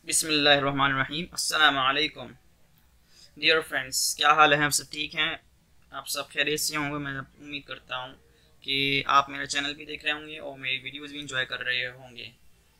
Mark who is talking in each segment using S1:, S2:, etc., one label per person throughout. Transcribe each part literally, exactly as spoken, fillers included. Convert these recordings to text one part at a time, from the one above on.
S1: बिस्मिल्लाहिर्रहमानिर्रहीम। अस्सलामुअलैकुम dear friends, क्या हाल है? आप सब ठीक हैं? आप सब खैरियत से होंगे। मैं उम्मीद करता हूँ कि आप मेरा चैनल भी देख रहे होंगे और मेरी वीडियोज़ भी इंजॉय कर रहे होंगे।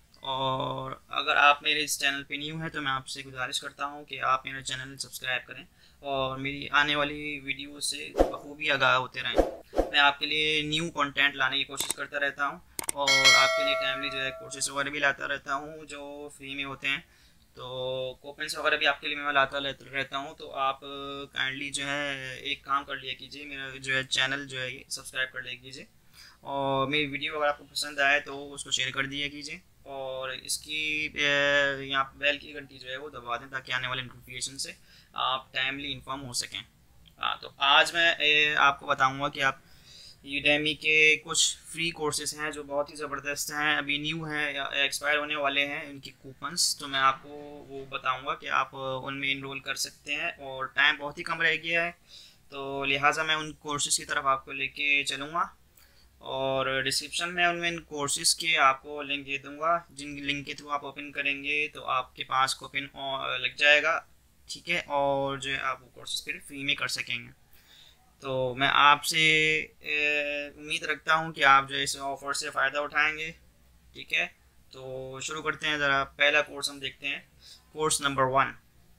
S1: और अगर आप मेरे इस चैनल पे न्यू हैं तो मैं आपसे गुजारिश करता हूँ कि आप मेरा चैनल सब्सक्राइब करें और मेरी आने वाली वीडियो से बखूबी आगाह होते रहें। मैं आपके लिए न्यू कंटेंट लाने की कोशिश करता रहता हूँ और आपके लिए टाइमली जो है कोर्सेज वगैरह भी लाता रहता हूँ जो फ्री में होते हैं। तो कोपेंस वगैरह भी आपके लिए मैं लाता रहता हूँ। तो आप काइंडली जो है एक काम कर लिया कीजिए, मेरा जो है चैनल जो है सब्सक्राइब कर लिया कीजिए और मेरी वीडियो अगर आपको पसंद आए तो उसको शेयर कर दिया कीजिए और इसकी यहाँ बेल की घंटी जो है वो दबा दें ताकि आने वाले नोटिफिकेशन से आप टाइमली इन्फॉर्म हो सकें। हाँ, तो आज मैं आपको बताऊँगा कि आप यूडेमी के कुछ फ्री कोर्सेज हैं जो बहुत ही ज़बरदस्त हैं, अभी न्यू हैं या एक्सपायर होने वाले हैं उनकी कूपन्स। तो मैं आपको वो बताऊंगा कि आप उनमें इनरोल कर सकते हैं और टाइम बहुत ही कम रह गया है, तो लिहाजा मैं उन कोर्सेज की तरफ आपको लेके चलूँगा और डिस्क्रिप्शन में उनमें इन कोर्सेज़ के आपको लिंक दे दूँगा। जिन लिंक के थ्रू आप ओपन करेंगे तो आपके पास कूपन लग जाएगा, ठीक है, और जो है आप वो कोर्सेज फिर फ्री में कर सकेंगे। तो मैं आपसे उम्मीद रखता हूं कि आप जो इस ऑफ़र से फ़ायदा उठाएंगे, ठीक है। तो शुरू करते हैं। ज़रा पहला कोर्स हम देखते हैं, course number one.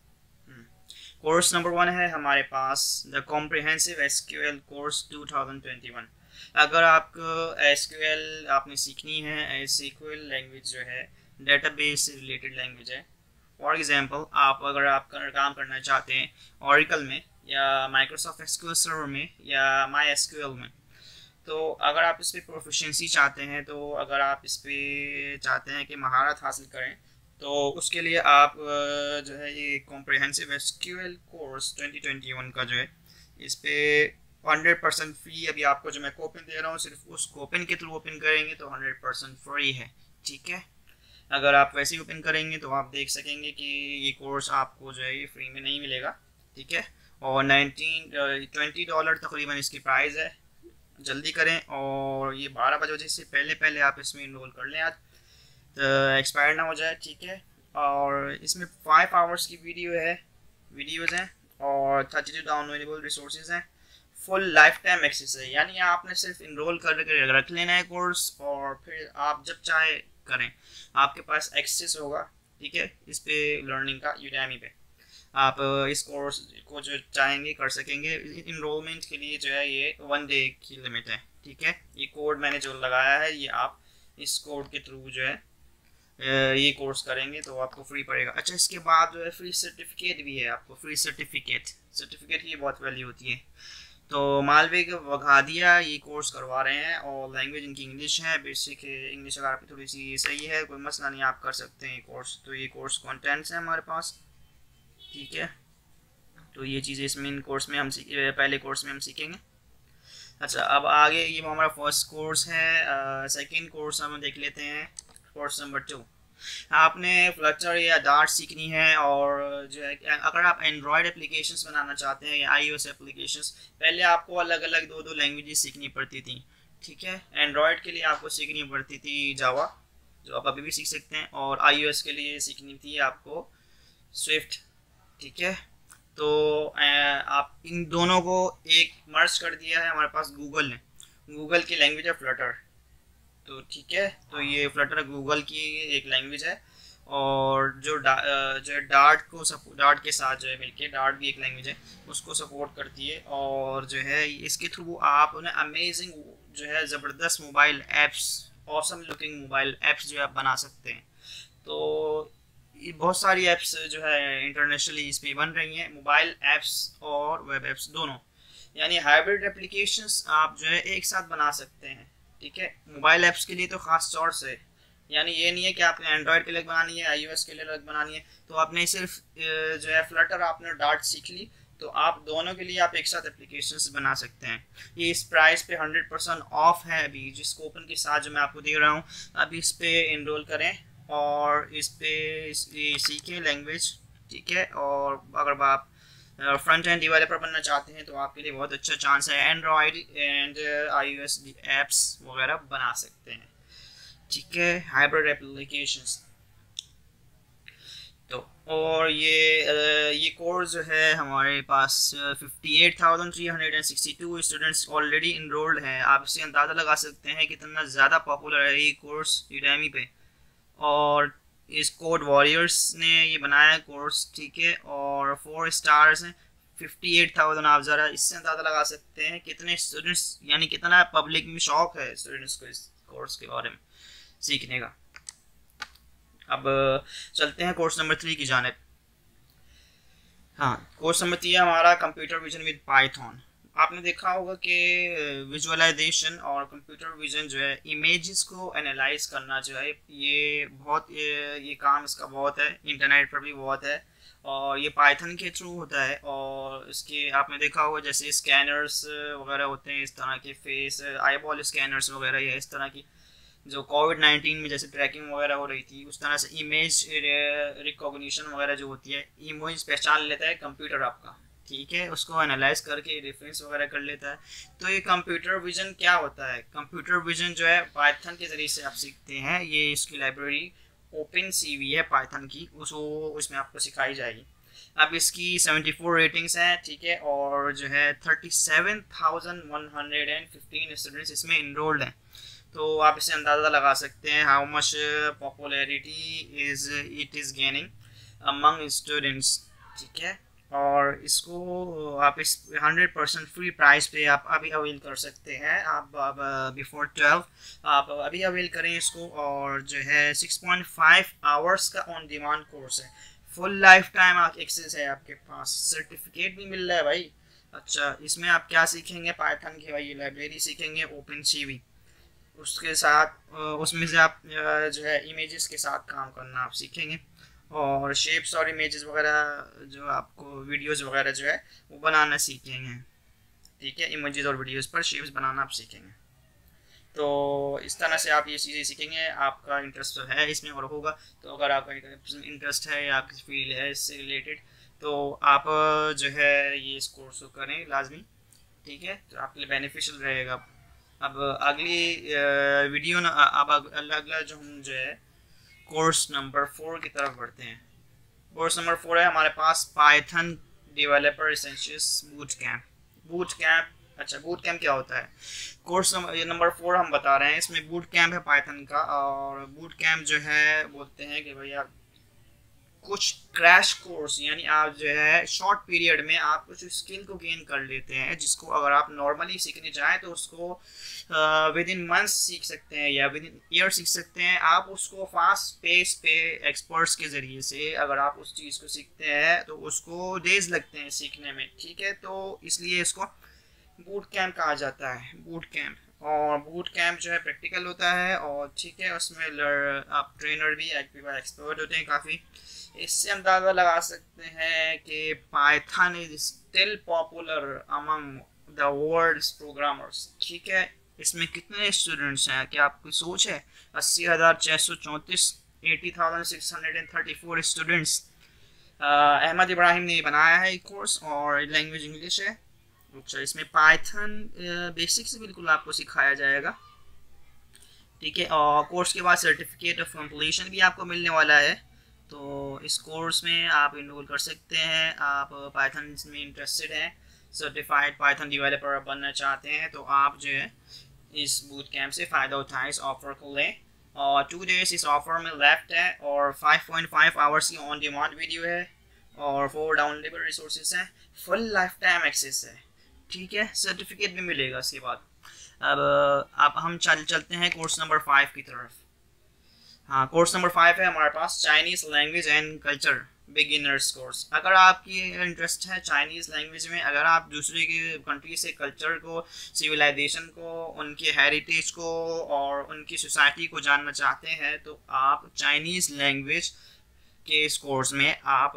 S1: Course number one है हमारे पास the comprehensive SQL course two thousand twenty one. अगर आपको एसक्यूएल आपने सीखनी है, एसक्यूएल लैंग्वेज जो है डेटाबेस से रिलेटेड लैंग्वेज है। फॉर एग्जांपल आप अगर आप काम करना चाहते हैं ओरेकल में या माइक्रोसॉफ्ट एसक्यूएल सर्वर में या माई एसक्यूएल में, तो अगर आप इस पर प्रोफिशिएंसी चाहते हैं, तो अगर आप इस पर चाहते हैं कि महारत हासिल करें, तो उसके लिए आप जो है ये comprehensive SQL course twenty twenty one का जो है इस पर हंड्रेड परसेंट फ्री अभी आपको जो मैं कूपन दे रहा हूँ सिर्फ उस कूपन के थ्रू ओपन करेंगे तो हंड्रेड परसेंट फ्री है, ठीक है। अगर आप वैसे ही ओपन करेंगे तो आप देख सकेंगे कि ये कोर्स आपको जो है ये फ्री में नहीं मिलेगा, ठीक है। और नाइनटीन ट्वेंटी डॉलर तकरीबन इसकी प्राइस है। जल्दी करें और ये बारह बजे से पहले पहले आप इसमें इनरोल कर लें आज, तो एक्सपायर ना हो जाए, ठीक है। और इसमें फाइव आवर्स की वीडियो है वीडियोज़ हैं और थर्टी टू डाउनलोडेबल रिसोर्सेज हैं। फुल लाइफ टाइम एक्सेस है, यानी आपने सिर्फ इनरोल कर रख लेना है कोर्स और फिर आप जब चाहे करें, आपके पास एक्सेस होगा, ठीक है, इस पे लर्निंग का यूडेमी पे। आप इस कोर्स को जो चाहेंगे कर सकेंगे। इनरोलमेंट के लिए जो है ये वन डे की लिमिट है, ठीक है। ये कोड मैंने जो लगाया है ये आप इस कोड के थ्रू जो है ये कोर्स करेंगे तो आपको फ्री पड़ेगा। अच्छा, इसके बाद जो है फ्री सर्टिफिकेट भी है, आपको फ्री सर्टिफिकेट सर्टिफिकेट की बहुत वैल्यू होती है। तो मालवे के वघादिया ये कोर्स करवा रहे हैं और लैंग्वेज इनकी इंग्लिश है, बेसिक इंग्लिश अगर आपकी थोड़ी सी सही है कोई मसला नहीं, आप कर सकते हैं कोर्स। तो ये कोर्स कंटेंट्स है हमारे पास, ठीक है। तो ये चीज़ें इसमें इन कोर्स में हम पहले कोर्स में हम सीखेंगे। अच्छा, अब आगे ये हमारा फर्स्ट कोर्स है। सेकंड कोर्स हम देख लेते हैं, कोर्स नंबर टू। आपने फ्लटर या डार्ट सीखनी है और जो है अगर आप एंड्रॉयड एप्लीकेशंस बनाना चाहते हैं या आईओएस एप्लीकेशंस, पहले आपको अलग अलग दो दो लैंग्वेजेस सीखनी पड़ती थी, ठीक है। एंड्रॉयड के लिए आपको सीखनी पड़ती थी जावा, जो आप अभी भी सीख सकते हैं, और आईओएस के लिए सीखनी थी आपको स्विफ्ट, ठीक है। तो आप इन दोनों को एक मर्ज कर दिया है हमारे पास गूगल ने। गूगल की लैंग्वेज है फ्लटर, तो ठीक है। तो ये फ्लटर गूगल की एक लैंग्वेज है और जो डा, जो है डार्ट को सपोर्ट डार्ट के साथ जो है मिलके, डार्ट भी एक लैंग्वेज है, उसको सपोर्ट करती है और जो है इसके थ्रू आप उन्हें अमेजिंग जो है ज़बरदस्त mobile apps, awesome looking mobile apps जो है आप बना सकते हैं। तो ये बहुत सारी ऐप्स जो है इंटरनेशनली इस पर बन रही हैं, मोबाइल ऐप्स और वेब ऐप्स दोनों, यानी हाइब्रिड एप्लीकेशंस आप जो है एक साथ बना सकते हैं, ठीक है। मोबाइल ऐप्स के लिए तो ख़ास तौर से, यानी ये नहीं है कि आपने एंड्रॉयड के लिए बनानी है, आईओएस के लिए अलग बनानी है, तो आपने सिर्फ जो है फ्लटर आपने डार्ट सीख ली तो आप दोनों के लिए आप एक साथ एप्लीकेशंस बना सकते हैं। ये इस प्राइस पे हंड्रेड परसेंट ऑफ है अभी, जिस कूपन के साथ जो मैं आपको दे रहा हूँ। अब इस पर इनरोल करें और इस पर सीखें लैंग्वेज, ठीक है। और अगर आप फ्रंट एंड डेवलपर बनना चाहते हैं तो आपके लिए बहुत अच्छा चांस है, एंड्रॉयड एंड आईओएस ऐप्स वगैरह बना सकते हैं, ठीक है, हाइब्रिड एप्लीकेशंस। تو اور یہ یہ کورس جو ہے ہمارے پاس fifty eight thousand three hundred and sixty two students already enrolled ہیں. آپ اس سے اندازہ لگا سکتے ہیں کہ کتنا زیادہ پاپولر ہے یہ کورس یوڈیمی پہ. اور اس کوڈ واریئرس نے یہ بنایا ہے کورس, ٹھیک ہے, اور فور اسٹارز ہیں, ففٹی ایٹ تھاؤزینڈ. آپ ذرا اس سے اندازہ لگا سکتے ہیں کتنے اسٹوڈنٹس, یعنی کتنا پبلک میں شوق ہے اسٹوڈنٹس کو اس کورس کے بارے میں سیکھنے کا. اب چلتے ہیں کورس نمبر تھری کی جانب. ہاں, کورس نمبر تھری ہے ہمارا کمپیوٹر ویژن ود پائتھن. آپ نے دیکھا ہوگا کہ ویژولاائزیشن اور کمپیوٹر ویژن جو ہے امیجز کو انالائز کرنا جو ہے یہ بہت یہ کام اس کا بہت ہے, انٹرنیٹ پر بھی بہت ہے, اور یہ پائتھن کے تھرو ہوتا ہے. اور اس کے آپ نے دیکھا ہوگا جیسے اسکینرس وغیرہ ہوتے ہیں اس طرح کے, فیس آئی بال اسکینرس وغیرہ, یا اس طرح کی جو کووڈ نائنٹین میں جیسے ٹریکنگ وغیرہ ہو رہی تھی, اس طرح سے امیج ریکوگنیشن وغیرہ جو ہوتی ہے, امیج پہچان لیتا ہے کمپیوٹر آپ کا, ٹھیک ہے, اس کو انالائز کر کے ریفرنس وغیرہ کر لیتا ہے. تو یہ کمپیوٹر ویژن کیا ہوتا ہے؟ کمپیوٹر ویژن جو ہے پائتھن کے ذریعے سے آپ سیکھتے ہیں. یہ اس کی لائبریری اوپن سی وی ہے پائتھن کی, اس وہ اس میں آپ کو سکھائی جائے گی. اب اس کی سیونٹی فور ریٹنگس ہیں, ٹھیک ہے, اور جو ہے thirty seven thousand one hundred and fifteen students اس میں انرولڈ ہیں. تو آپ اسے اندازہ لگا سکتے ہیں how much popularity is it is gaining among students, ٹھیک ہے. اور اس کو آپ اس ہنڈریڈ پرسینٹ فری پرائز پہ آپ ابھی اویل کر سکتے ہیں. آپ بیفور ٹویلو آپ ابھی اویل کریں اس کو. اور جو ہے سکس پوائنٹ فائیو آورس کا آن ڈیمانڈ کورس ہے, فل لائف ٹائم آپ ایکسیس ہے آپ کے پاس, سرٹیفکیٹ بھی مل رہا ہے بھائی. اچھا, اس میں آپ کیا سیکھیں گے؟ پائتھن کی بھائی لائبریری سیکھیں گے اوپن سی وی, اس کے ساتھ اس میں سے آپ جو ہے امیجز کے ساتھ کام کرنا آپ سیکھیں گے, اور شیپس اور امیجز وغیرہ جو آپ کو ویڈیوز وغیرہ جو ہے وہ بنانا سیکھیں گے, ٹھیک ہے, امیجز اور ویڈیوز پر شیپس بنانا آپ سیکھیں گے. تو اس طرح سے آپ یہ چیزیں سیکھیں گے. آپ کا انٹرسٹ ہے اس میں اور ہوگا, تو اگر آپ کا انٹرسٹ ہے یا کسی فیلڈ ہے اس سے ریلیٹڈ, تو آپ جو ہے یہ اس کورس کو کریں لازمی, ٹھیک ہے, تو آپ کے لیے بینیفیشل رہے گا. اب اگلی ویڈیو اب اگلا جو ہم جو ہے کورس نمبر فور کی طرف بڑھتے ہیں. کورس نمبر فور ہے ہمارے پاس Python developer essentials boot camp. Boot camp, اچھا بوٹ کیمپ کیا ہوتا ہے؟ کورس نمبر فور ہم بتا رہے ہیں, اس میں بوٹ کیمپ ہے پائتھن کا. اور بوٹ کیمپ جو ہے بولتے ہیں کہ بھائی آپ کچھ کریش کورس, یعنی آپ جو ہے شارٹ پیریڈ میں آپ کچھ اسکل کو گین کر لیتے ہیں, جس کو اگر آپ نارملی سیکھنے چاہیں تو اس کو ود ان منتھس سیکھ سکتے ہیں یا ود ان ایئر سیکھ سکتے ہیں. آپ اس کو فاسٹ پیس پہ ایکسپرٹس کے ذریعے سے اگر آپ اس چیز کو سیکھتے ہیں تو اس کو ڈیز لگتے ہیں سیکھنے میں, ٹھیک ہے. تو اس لیے اس کو بوٹ کیمپ کہا جاتا ہے, بوٹ کیمپ. اور بوٹ کیمپ جو ہے پریکٹیکل ہوتا ہے, اور ٹھیک ہے اس میں آپ ٹرینر بھی ایکسپرٹ ہوتے ہیں کافی. اس سے اندازہ لگا سکتے ہیں کہ Python is still popular among the world's programmers, ٹھیک ہے. اس میں کتنے اسٹوڈنٹس ہیں کیا آپ کی سوچ ہے؟ اسی ہزار چھ سو چونتیس, eighty thousand six hundred and thirty four students. Ahmed Ibrahim نے بنایا ہے یہ کورس, اور لینگویج انگلش ہے. اچھا, اس میں پائتھن بیسک سے بالکل آپ کو سکھایا جائے گا, ٹھیک ہے. اور کورس کے بعد سرٹیفکیٹ آف کمپلیشن بھی آپ کو ملنے والا ہے. تو اس کورس میں آپ انرول کر سکتے ہیں. آپ پائتھن میں انٹرسٹڈ ہیں, سرٹیفائڈ پائتھن ڈیولپر بننا چاہتے ہیں, تو آپ جو ہے اس بوٹ کیمپ سے فائدہ اٹھائیں, اس آفر کو لیں. اور ٹو ڈیز اس آفر میں لیفٹ ہے, اور فائیو پوائنٹ فائیو آورس کی آن ڈیمانڈ ویڈیو ہے, اور فور ڈاؤن لیبل ریسورسز ہیں, فل لائف ٹائم ایکسیس ہے, ٹھیک ہے. سرٹیفکیٹ بھی ملے گا اس کے بعد. اب اب ہم چل چلتے ہیں کورس نمبر فائیو کی طرف. ہاں, کورس نمبر فائیو ہے ہمارے پاس Chinese language and culture beginners course. اگر آپ کی انٹرسٹ ہے چائنیز لینگویج میں, اگر آپ دوسرے کے کنٹری سے کلچر کو, سویلائزیشن کو, ان کی ہیریٹیج کو اور ان کی سوسائٹی کو جاننا چاہتے ہیں, تو آپ چائنیز لینگویج کے اس کورس میں آپ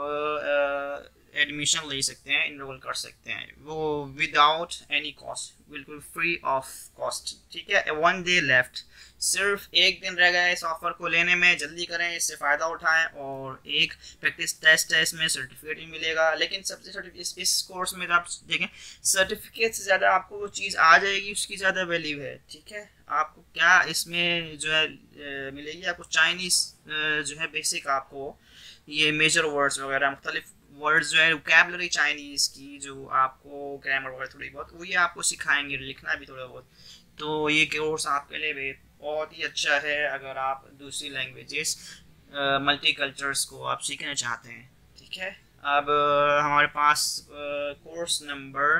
S1: ایڈمیشن لے سکتے ہیں, انرول کر سکتے ہیں. وہ وداؤٹ اینی کاسٹ, بالکل فری آف کاسٹ, ٹھیک ہے. ون ڈے لیفٹ, صرف ایک دن رہ گیا اس آفر کو لینے میں. جلدی کریں, اس سے فائدہ اٹھائیں. اور ایک پریکٹس ٹیسٹ ہے, اس میں سرٹیفکیٹ بھی ملے گا. لیکن سب سے اس, اس کورس میں آپ دیکھیں, سرٹیفکیٹ سے زیادہ آپ کو وہ چیز آ جائے گی, اس کی زیادہ ویلیو ہے, ٹھیک ہے. آپ کو کیا اس میں جو ہے ملے گی, آپ کو چائنیز جو ہے بیسک آپ کو یہ میجر ورڈز وغیرہ مختلف ورڈز جو ہے وکیبلری چائنیز کی جو آپ کو گرامر وغیرہ تھوڑی بہت وہ یہ آپ کو سکھائیں گے, لکھنا بھی تھوڑا بہت. تو یہ کورس آپ کے لیے بھی بہت ہی اچھا ہے اگر آپ دوسری لینگویجز ملٹی کلچرس کو آپ سیکھنا چاہتے ہیں. ٹھیک ہے, اب ہمارے پاس کورس نمبر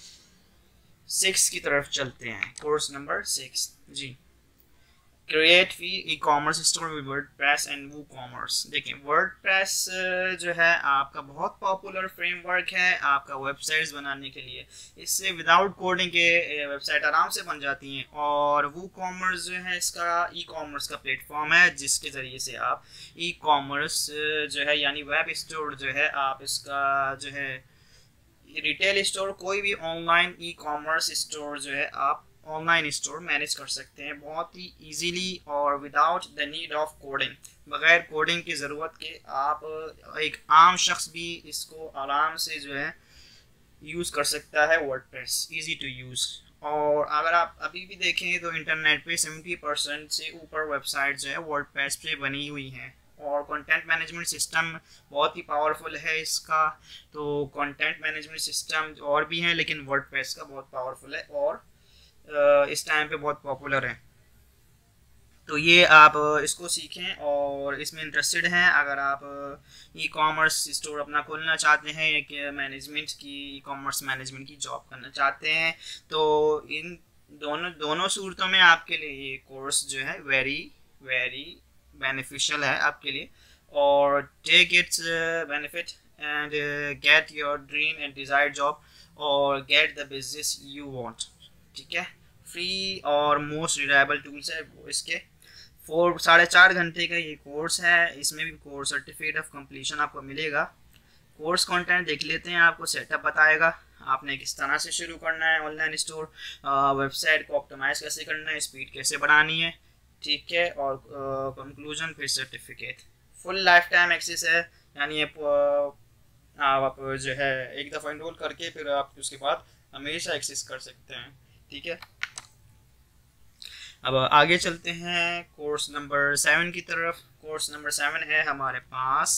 S1: سکس کی طرف چلتے ہیں. کورس نمبر سکس جی, کریٹ فی e commerce store with WordPress and WooCommerce. دیکھیں ورڈ پریس جو ہے آپ کا بہت پاپولر فریم ورک ہے آپ کا ویب سائٹس بنانے کے لیے. اس سے وداؤٹ کوڈنگ کے ویب سائٹ آرام سے بن جاتی ہیں. اور وو کامرس جو ہے اس کا ای کامرس کا پلیٹ فارم ہے جس کے ذریعے سے آپ ای کامرس جو ہے یعنی ویب اسٹور جو ہے آپ اس کا جو ہے ریٹیل اسٹور کوئی بھی online e commerce store جو ہے آپ آن لائن اسٹور مینیج کر سکتے ہیں بہت ہی ایزیلی اور without the need of coding, بغیر کوڈنگ کی ضرورت کے. آپ ایک عام شخص بھی اس کو آرام سے جو ہے یوز کر سکتا ہے WordPress, easy to use. اور اگر آپ ابھی بھی دیکھیں تو انٹرنیٹ پہ سیونٹی پرسینٹ سے اوپر ویب سائٹ جو ہے ورڈ پریس پہ بنی ہوئی ہیں. اور کنٹینٹ مینجمنٹ سسٹم بہت ہی پاورفل ہے اس کا. تو کنٹینٹ مینجمنٹ سسٹم اور بھی ہیں لیکن ورڈ پریس کا بہت پاورفل ہے اور اس ٹائم پہ بہت پاپولر ہے. تو یہ آپ اس کو سیکھیں اور اس میں انٹرسٹڈ ہیں. اگر آپ ای کامرس اسٹور اپنا کھولنا چاہتے ہیں یا کہ مینجمنٹ کی ای کامرس مینجمنٹ کی جاب کرنا چاہتے ہیں تو ان دونوں دونوں صورتوں میں آپ کے لیے یہ کورس جو ہے ویری ویری بینیفیشیل ہے آپ کے لیے. اور take its benefit and get your dream and desire job اور get the business you want. ٹھیک ہے, فری اور موسٹ ریلائبل ٹولس ہے وہ اس کے. فور ساڑھے چار گھنٹے کا یہ کورس ہے. اس میں بھی کورس سرٹیفکیٹ آف کمپلیشن آپ کو ملے گا. کورس کنٹینٹ دیکھ لیتے ہیں, آپ کو سیٹ اپ بتائے گا آپ نے کس طرح سے شروع کرنا ہے online store, website کو آپٹیمائز کیسے کرنا ہے, اسپیڈ کیسے بڑھانی ہے. ٹھیک ہے, اور کنکلوژن پھر certificate. Full lifetime access ہے یعنی آپ جو ہے ایک دفعہ انرول کر کے پھر آپ اس کے بعد ہمیشہ ایکسیس کر سکتے ہیں. ٹھیک ہے, اب آگے چلتے ہیں کورس نمبر سیون کی طرف. کورس نمبر سیون ہے ہمارے پاس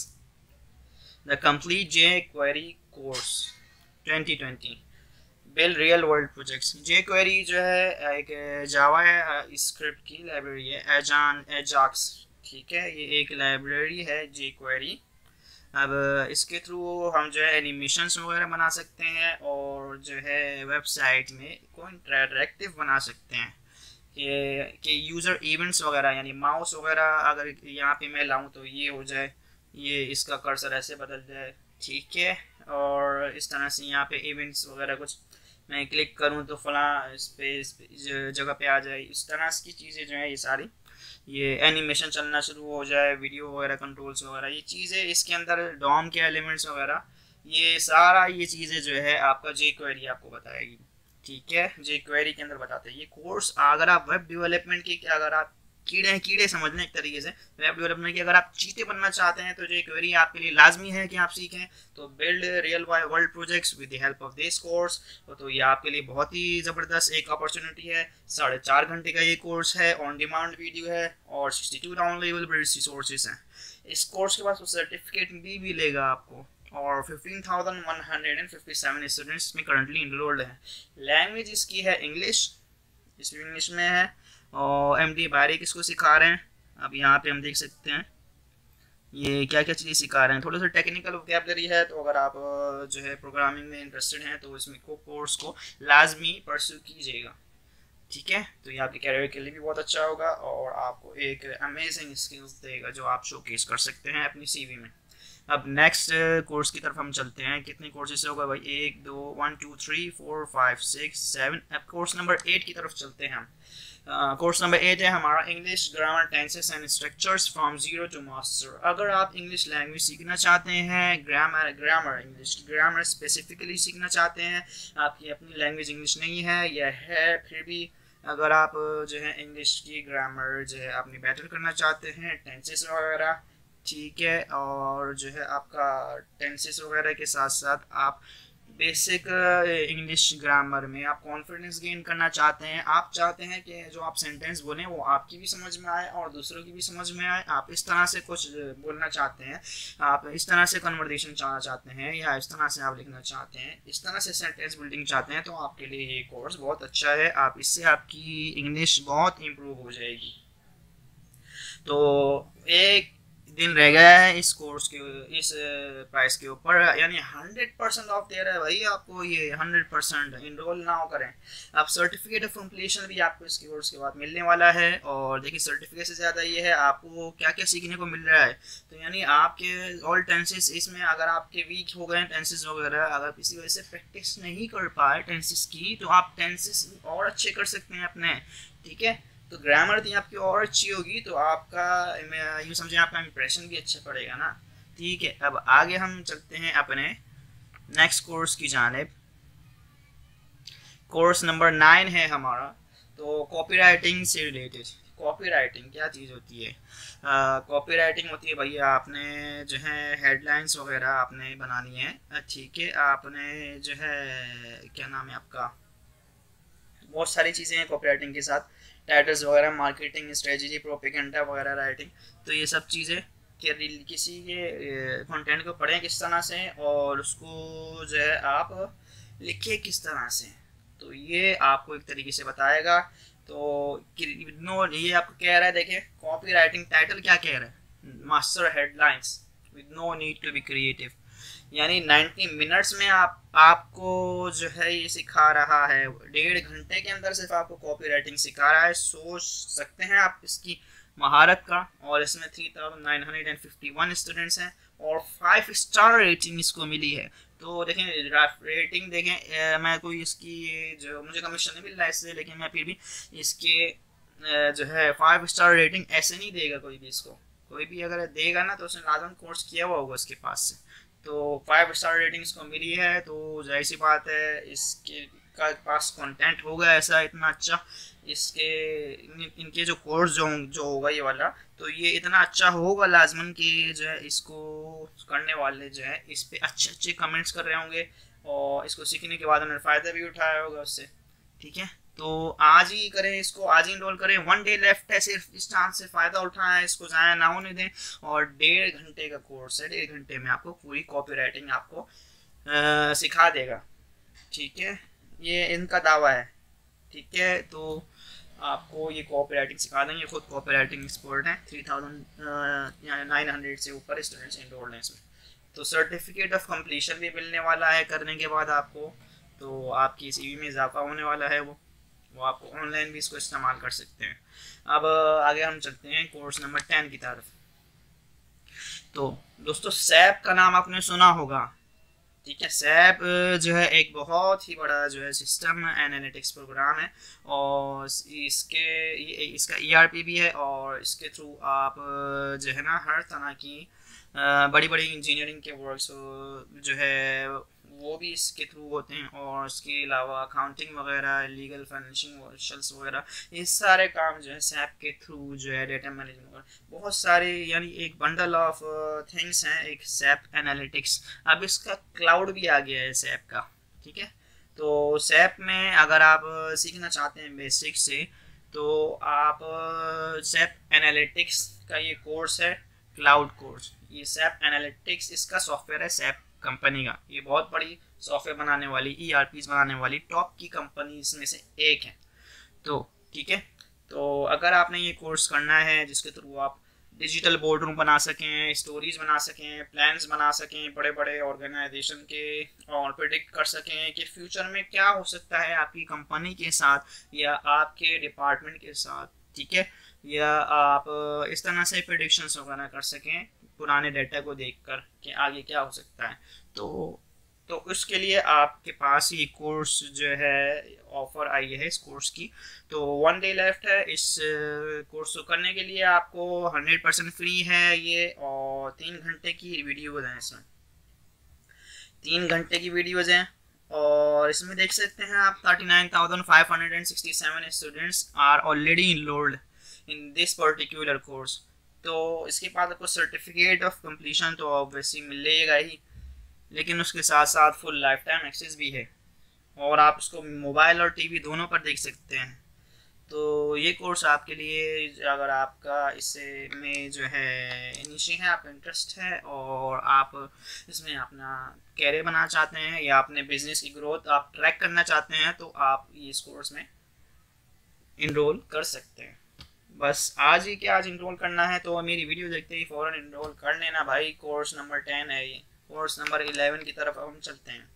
S1: the complete jQuery course twenty twenty build real world projects. JQuery جو ہے ایک جاوا اسکرپٹ کی لائبریری ہے, ایجان ایجاکس. ٹھیک ہے, یہ ایک لائبریری ہے جے کوئری. اب اس کے تھرو ہم جو ہے اینیمیشنس وغیرہ بنا سکتے ہیں اور جو ہے ویب سائٹ میں کوئی انٹریکٹیو بنا سکتے ہیں کہ کہ یوزر ایونٹس وغیرہ یعنی ماؤس وغیرہ اگر یہاں پہ میں لاؤں تو یہ ہو جائے, یہ اس کا کرسر ایسے بدل جائے. ٹھیک ہے, اور اس طرح سے یہاں پہ ایونٹس وغیرہ کچھ میں کلک کروں تو فلاں اس پہ اس جگہ پہ آ جائے. اس طرح کی چیزیں جو ہیں یہ ساری یہ اینیمیشن چلنا شروع ہو جائے, ویڈیو وغیرہ کنٹرولز وغیرہ یہ چیزیں اس کے اندر ڈوم کے ایلیمنٹس وغیرہ یہ سارا یہ چیزیں جو ہے آپ کا جے کوئری آپ کو بتائے گی. ٹھیک ہے, جے کوئری کے اندر بتاتے ہیں یہ کورس. اگر آپ ویب ڈیولپمنٹ کی اگر آپ کیڑے ہیں کیڑے سمجھ لیں ایک طریقے سے ویب ڈیولپمنٹ کی اگر آپ چیتے بننا چاہتے ہیں تو جے کوئری آپ کے لیے لازمی ہے کہ آپ سیکھیں. تو build real world projects with the help of this course. تو یہ آپ کے لیے بہت ہی زبردست ایک اپرچونیٹی ہے. ساڑھے چار گھنٹے کا یہ کورس ہے, آن ڈیمانڈ ویڈیو ہے اور sixty two downloadable resources ہیں. اس کورس کے بعد سرٹیفکیٹ بھی ملے گا آپ کو اور fifteen thousand one hundred and fifty seven students میں کرنٹلی انرولڈ ہیں. لینگویج اس کی ہے انگلش, اس میں انگلش میں ہے. اور ایم ڈی باری کس کو سکھا رہے ہیں اب یہاں پہ ہم دیکھ سکتے ہیں یہ کیا کیا چیزیں سکھا رہے ہیں. تھوڑا سا ٹیکنیکل وکیبلری ہے تو اگر آپ جو ہے پروگرامنگ میں انٹرسٹڈ ہیں تو اس میں کو کورس کو لازمی پرسو کیجیے گا. ٹھیک ہے, تو یہ آپ کے کیریئر کے لیے بھی بہت اچھا ہوگا اور آپ کو ایک امیزنگ اسکلز دے گا جو آپ شو کیس کر سکتے ہیں اپنی سی وی میں. اب نیکسٹ کورس کی طرف ہم چلتے ہیں. کتنے کورسز ہوگا بھائی, ایک دو one two three four five six seven. اب کورس نمبر ایٹ کی طرف چلتے ہیں ہم. کورس نمبر ایٹ ہے ہمارا English grammar tenses and structures from zero to master. اگر آپ انگلش لینگویج سیکھنا چاہتے ہیں, grammar grammar English grammar specifically سیکھنا چاہتے ہیں, آپ کی اپنی لینگویج انگلش نہیں ہے یا ہے پھر بھی اگر آپ جو ہے انگلش کی گرامر جو ہے اپنی بیٹر کرنا چاہتے ہیں, ٹینسز وغیرہ. ٹھیک ہے, اور جو ہے آپ کا ٹینسز وغیرہ کے ساتھ ساتھ آپ بیسک انگلش گرامر میں آپ کانفیڈنس گین کرنا چاہتے ہیں, آپ چاہتے ہیں کہ جو آپ سینٹینس بولیں وہ آپ کی بھی سمجھ میں آئے اور دوسروں کی بھی سمجھ میں آئے, آپ اس طرح سے کچھ بولنا چاہتے ہیں, آپ اس طرح سے کنورزیشن چاہنا چاہتے ہیں, یا اس طرح سے آپ لکھنا چاہتے ہیں, اس طرح سے سینٹینس بلڈنگ چاہتے ہیں, تو آپ کے لیے یہ کورس بہت اچھا ہے. آپ اس سے آپ کی انگلش بہت امپروو ہو جائے گی. تو ایک دن رہ گیا ہے اس کورس کے اس پرائس کے اوپر, یعنی ہنڈریڈ پرسینٹ آف دے رہا ہے بھائی آپ کو, یہ ہنڈریڈ پرسینٹ انرول نہ کریں. اب سرٹیفکیٹ آف کمپلیشن بھی آپ کو اس کے کورس کے بعد ملنے والا ہے. اور دیکھیے سرٹیفکیٹ سے زیادہ یہ ہے آپ کو کیا کیا سیکھنے کو مل رہا ہے. تو یعنی آپ کے آل ٹینسز اس میں اگر آپ کے ویک ہو گئے ٹینسز وغیرہ, اگر کسی وجہ سے پریکٹس نہیں کر پائے ٹینسز کی, تو آپ ٹینسز اور اچھے کر سکتے ہیں اپنے. ٹھیک ہے, تو گرامر دی آپ کی اور اچھی ہوگی, تو آپ کا یوں سمجھیں آپ کا امپریشن بھی اچھا پڑے گا نا. ٹھیک ہے, اب آگے ہم چلتے ہیں اپنے نیکسٹ کورس کی جانب. کورس نمبر نائن ہے ہمارا. تو کاپی رائٹنگ سے ریلیٹڈ. کاپی رائٹنگ کیا چیز ہوتی ہے؟ کاپی رائٹنگ ہوتی ہے بھیا آپ نے جو ہے ہیڈ لائنس وغیرہ آپ نے بنانی ہے. ٹھیک ہے, آپ نے جو ہے کیا نام ہے آپ کا, بہت ساری چیزیں ہیں کاپی رائٹنگ کے ساتھ, ٹائٹلز وغیرہ, مارکیٹنگ اسٹریٹجی, پروپیگنڈا وغیرہ رائٹنگ. تو یہ سب چیزیں کہ کسی کے کنٹینٹ کو پڑھیں کس طرح سے, اور اس کو جو ہے آپ لکھیں کس طرح سے, تو یہ آپ کو ایک طریقے سے بتائے گا. تو نو یہ آپ کو کہہ رہا ہے, دیکھیں کاپی رائٹنگ ٹائٹل کیا کہہ رہا ہے, master headlines with no need to be creative. یعنی نائنٹی منٹس میں آپ آپ کو جو ہے یہ سکھا رہا ہے, ڈیڑھ گھنٹے کے اندر صرف آپ کو کاپی رائٹنگ سکھا رہا ہے. سوچ سکتے ہیں آپ اس کی مہارت کا. اور اس میں three thousand nine hundred and fifty one students ہیں اور فائیو اسٹار ریٹنگ اس کو ملی ہے. تو دیکھیں ریٹنگ دیکھیں, میں کوئی اس کی جو مجھے کمیشن نہیں مل رہا ہے اس سے, لیکن میں پھر بھی اس کے جو ہے فائیو اسٹار ریٹنگ ایسے نہیں دے گا کوئی بھی. اس کو کوئی بھی اگر دے گا نا تو اس نے لازم کورس کیا ہوا ہوگا اس کے پاس سے. تو فائیو اسٹار ریٹنگ اس کو ملی ہے, تو ظاہر سی بات ہے اس کے کا پاس کنٹینٹ ہوگا ایسا اتنا اچھا. اس کے ان کے جو کورس جو جو ہوگا یہ والا, تو یہ اتنا اچھا ہوگا لازماً کہ جو ہے اس کو کرنے والے جو ہے اس پہ اچھے اچھے کمنٹس کر رہے ہوں گے, اور اس کو سیکھنے کے بعد انہوں نے فائدہ بھی اٹھایا ہوگا اس سے. ٹھیک ہے, تو آج ہی کریں اس کو, آج ہی انرول کریں. ون ڈے لیفٹ ہے, صرف اس چانس سے فائدہ اٹھائیں, اس کو ضائع نہ ہونے دیں. اور ڈیڑھ گھنٹے کا کورس ہے, ڈیڑھ گھنٹے میں آپ کو پوری کاپی رائٹنگ آپ کو سکھا دے گا. ٹھیک ہے, یہ ان کا دعویٰ ہے. ٹھیک ہے, تو آپ کو یہ کاپی رائٹنگ سکھا دیں گے. خود کاپی رائٹنگ ایکسپرٹ ہیں. تھری تھاؤزینڈ نائن ہنڈریڈ سے اوپر اسٹوڈنٹس انرولڈ ہیں اس میں. تو سرٹیفکیٹ آف کمپلیشن بھی ملنے والا ہے کرنے کے بعد آپ کو. تو آپ کی سی وی میں اضافہ ہونے والا ہے, وہ وہ آپ کو آن لائن بھی اس کو استعمال کر سکتے ہیں. اب آگے ہم چلتے ہیں کورس نمبر ٹین کی طرف. تو دوستو سیپ کا نام آپ نے سنا ہوگا. ٹھیک ہے, سیپ جو ہے ایک بہت ہی بڑا جو ہے سسٹم اینالیٹکس پروگرام ہے, اور اس کے اس کا ای آر پی بھی ہے, اور اس کے تھرو آپ جو ہے نا ہر طرح کی بڑی بڑی انجینئرنگ کے ورکس جو ہے وہ بھی اس کے تھرو ہوتے ہیں. اور اس کے علاوہ اکاؤنٹنگ وغیرہ, لیگل فائنینشنگ ورشلس وغیرہ, یہ سارے کام جو ہے سیپ کے تھرو جو ہے ڈیٹا مینجمنٹ وغیرہ بہت سارے, یعنی ایک بنڈل آف تھنگس ہیں ایک سیپ انالیٹکس. اب اس کا کلاؤڈ بھی آ گیا ہے سیپ کا. ٹھیک ہے, تو سیپ میں اگر آپ سیکھنا چاہتے ہیں بیسک سے, تو آپ سیپ انالیٹکس کا یہ کورس ہے کلاؤڈ کورس. یہ سیپ انالیٹکس اس کا سافٹ ویئر ہے سیپ کمپنی کا. یہ بہت بڑی سافٹ ویئر بنانے والی, ای آر پیز بنانے والی ٹاپ کی کمپنیز میں سے ایک ہے. تو ٹھیک ہے, تو اگر آپ نے یہ کورس کرنا ہے جس کے تھرو آپ ڈیجیٹل بورڈ روم بنا سکیں, اسٹوریز بنا سکیں, پلانز بنا سکیں بڑے بڑے آرگنائزیشن کے, اور پریڈکٹ کر سکیں کہ فیوچر میں کیا ہو سکتا ہے آپ کی کمپنی کے ساتھ یا آپ کے ڈپارٹمنٹ کے ساتھ. ٹھیک ہے, یا آپ اس طرح سے پریڈکشنز وغیرہ کر سکیں پرانے ڈیٹا کو دیکھ کر کہ آگے کیا ہو سکتا ہے. تو تو اس کے لیے آپ کے پاس یہ کورس جو ہے آفر آئی ہے اس کورس کی. تو ون ڈے لیفٹ ہے اس کورس کو کرنے کے لیے. آپ کو ہنڈریڈ پرسینٹ فری ہے یہ, اور تین گھنٹے کی ویڈیوز ہیں اس میں, تین گھنٹے کی ویڈیوز ہیں. اور اس میں دیکھ سکتے ہیں آپ thirty nine thousand five hundred and sixty seven students are already enrolled in this particular course. تو اس کے بعد آپ کو سرٹیفکیٹ آف کمپلیشن تو آبویسلی ملے گا ہی. लेकिन उसके साथ साथ फुल लाइफ टाइम एक्सेस भी है और आप उसको मोबाइल और टीवी दोनों पर देख सकते हैं। तो ये कोर्स आपके लिए, अगर आपका इससे में जो है निशी है, आपका इंटरेस्ट है और आप इसमें अपना कैरियर बनाना चाहते हैं या अपने बिजनेस की ग्रोथ आप ट्रैक करना चाहते हैं, तो आप इस कोर्स में इनरोल कर सकते हैं। बस आज ही क्या आज इनरोल करना है, तो मेरी वीडियो देखते ही फ़ौरन इनरोल कर लेना भाई। कोर्स नंबर टेन है ये, कोर्स नंबर इलेवन की तरफ हम चलते हैं।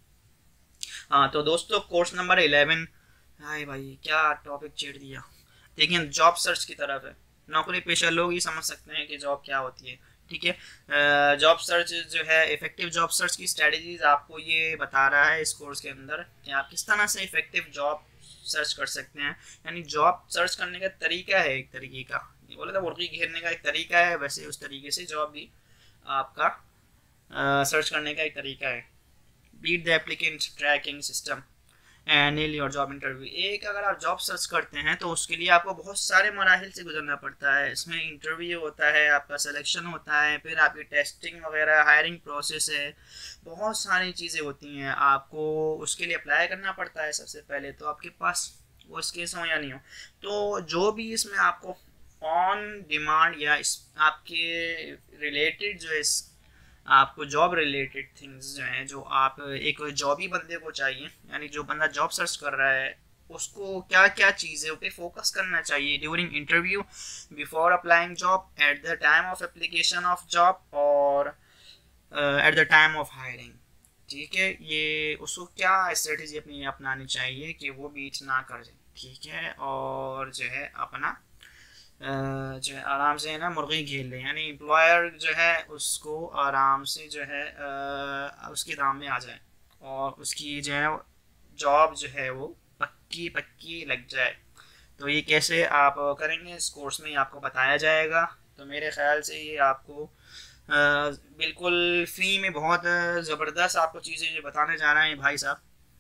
S1: हाँ तो दोस्तों, कोर्स नंबर इलेवन, हाय भाई क्या टॉपिक छेड़ दिया। देखिए जॉब सर्च की तरफ है। नौकरी पेशा लोग ही समझ सकते हैं कि जॉब क्या होती है, ठीक है। जॉब सर्च जो है, इफेक्टिव जॉब सर्च की स्ट्रेटजीज आपको ये बता रहा है इस कोर्स के अंदर कि आप किस तरह से इफेक्टिव जॉब सर्च कर सकते हैं। यानी जॉब सर्च करने का तरीका है, एक तरीके का, ये बोला था मुर्गी घेरने का एक तरीका है, वैसे उस तरीके से जॉब भी आपका सर्च करने का एक तरीका है। Beat the applicant tracking system and nail your job interview. एक अगर आप जॉब सर्च करते हैं तो उसके लिए आपको बहुत सारे मराहिल से गुजरना पड़ता है। इसमें इंटरव्यू होता है, आपका सिलेक्शन होता है, फिर आपकी टेस्टिंग वगैरह, हायरिंग प्रोसेस है, बहुत सारी चीज़ें होती हैं। आपको उसके लिए अप्लाई करना पड़ता है सबसे पहले, तो आपके पास वो स्किल्स हो या नहीं हो। तो जो भी इसमें आपको ऑन डिमांड या इस आपके रिलेटेड जो इस आपको जॉब रिलेटेड थिंग्स जो हैं, जो आप एक जॉबी बंदे को चाहिए, यानी जो बंदा जॉब सर्च कर रहा है उसको क्या क्या चीज़ें पे फोकस करना चाहिए during interview, before applying job, at the time of application of job और at the time of hiring, ठीक है। ये उसको क्या स्ट्रेटजी अपनी अपनानी चाहिए कि वो बीच ना कर जाए, ठीक है, और जो है अपना Uh, जो है आराम से ना मुर्गी घेर ले, यानी एम्प्लॉयर जो है उसको आराम से जो है uh, उसके दाम में आ जाए और उसकी जो है जॉब जो है वो पक्की पक्की लग जाए। तो ये कैसे आप करेंगे इस कोर्स में आपको बताया जाएगा। तो मेरे ख्याल से ये आपको uh, बिल्कुल फ्री में बहुत ज़बरदस्त आपको चीज़ें जो बताने जा रहे हैं भाई साहब।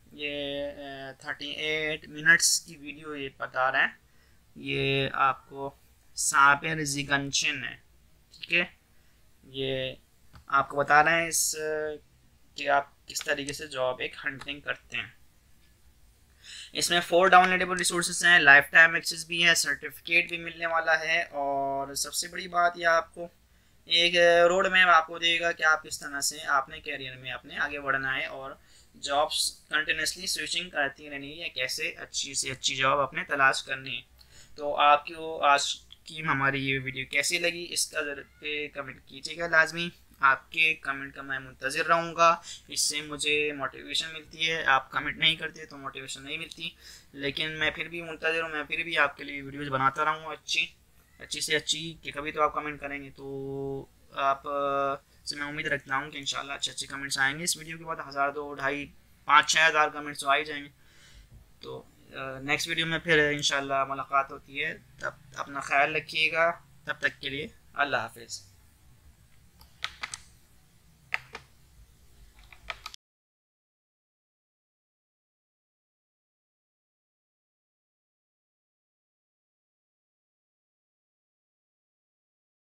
S1: ये थर्टी एट मिनट्स की वीडियो ये बता रहे हैं, ये आपको सापेर जिगंशन है, ठीक है। ये आपको बता रहे हैं इस कि आप किस तरीके से जॉब एक हंटिंग करते हैं। इसमें फोर डाउनलोडेबल रिसोर्सेज हैं, लाइफ टाइम एक्सेस भी है, सर्टिफिकेट भी मिलने वाला है और सबसे बड़ी बात यह आपको एक रोड मैप आपको देगा कि आप किस तरह से आपने कैरियर में अपने आगे बढ़ना है और जॉब्स कंटिन्यूसली स्विचिंग करती रहनी है, कैसे अच्छी से अच्छी जॉब अपने तलाश करनी है। तो आपको आज की हमारी ये वीडियो कैसी लगी इसका पे कमेंट कीजिएगा लाजमी। आपके कमेंट का मैं मुंतज़िर रहूँगा, इससे मुझे मोटिवेशन मिलती है। आप कमेंट नहीं करते तो मोटिवेशन नहीं मिलती, लेकिन मैं फिर भी मुंतज़िर हूँ, मैं फिर भी आपके लिए वीडियोज़ बनाता रहूँगा अच्छी अच्छी से अच्छी, कि कभी तो आप कमेंट करेंगे। तो आप से मैं उम्मीद रखता हूँ कि इंशाल्लाह अच्छे अच्छे कमेंट्स आएंगे। इस वीडियो के बाद हज़ार दो ढाई पाँच छः हज़ार कमेंट्स तो आ ही जाएंगे। तो नेक्स्ट वीडियो में फिर इंशाल्लाह मुलाकात होती है, तब अपना ख्याल रखिएगा। तब तक के लिए अल्लाह हाफिज़।